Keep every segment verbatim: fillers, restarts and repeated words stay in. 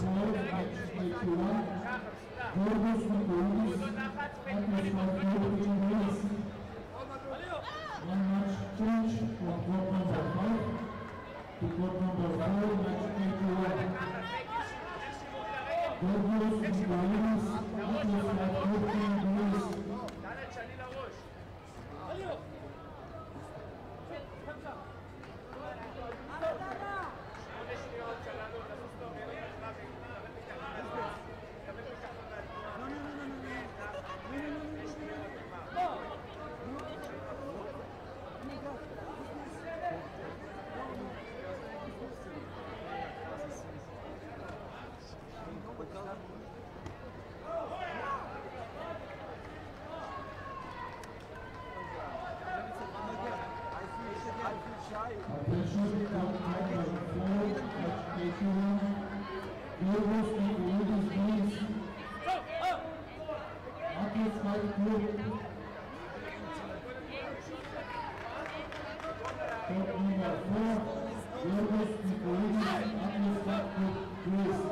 four, match eighty-one. Georgios Nikolaidis, Atlas fourteen minutes. One match change from court number five to court number four, match eighty-one. Georgios Nikolaidis, Atlas fourteen minutes. Attention, court number four, match eighty-one. Georgios Nikolaidis wins. Atlas five two. Court number four, Georgios Nikolaidis, Atlas five two, please.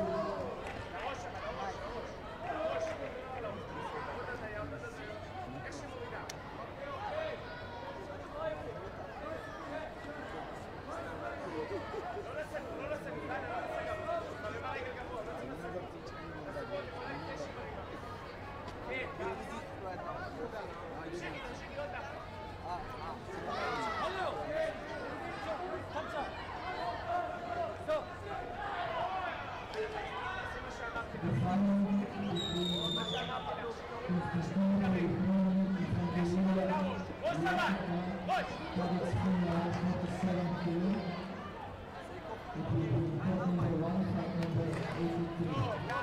The final between Constantino Ibrahimovic and Andrea Latica had its final forty-seven kilo. It will be court number one, fight number eighty-three.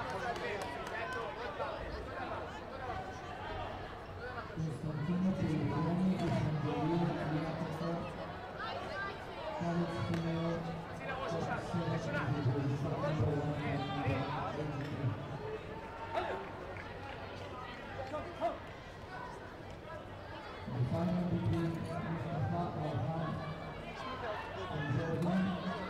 Constantino Ibrahimovic and Andrea Latica had its final forty-seven kilo. It will be court number one, fight number eighty-three. The final between Mustafa Al-Ham and Jordan.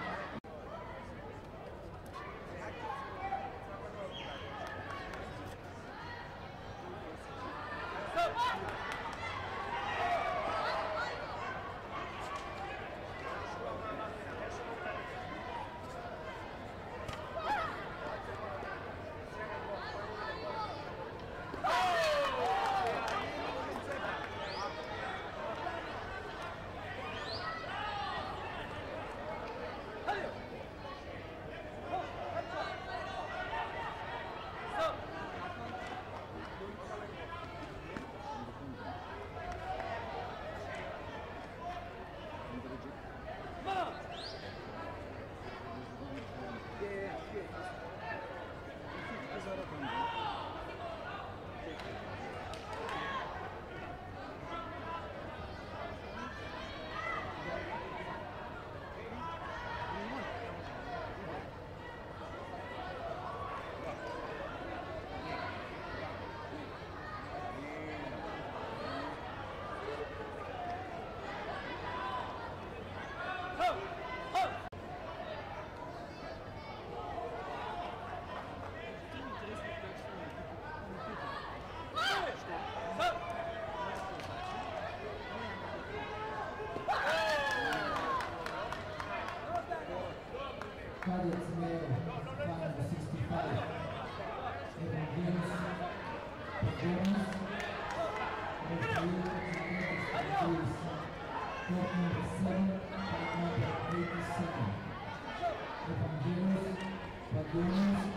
Cadets male, five sixty-five. Evangelius Pagonis, referee is court number seven, fight number eighty-seven. Evangelius Pagonis,